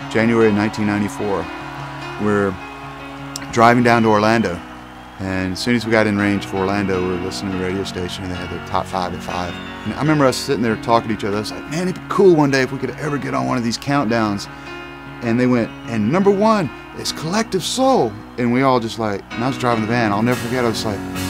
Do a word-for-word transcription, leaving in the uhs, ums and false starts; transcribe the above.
January nineteen ninety-four. We're driving down to Orlando, and as soon as we got in range of Orlando, we were listening to the radio station, and they had their top five at five. And I remember us sitting there talking to each other. I was like, man, it'd be cool one day if we could ever get on one of these countdowns. And they went, and number one is Collective Soul. And we all just like, and I was driving the van, I'll never forget, I was like,